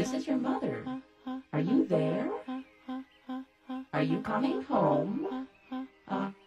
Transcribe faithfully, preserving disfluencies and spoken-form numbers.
This is your mother. Are you there? Are you coming home? Uh,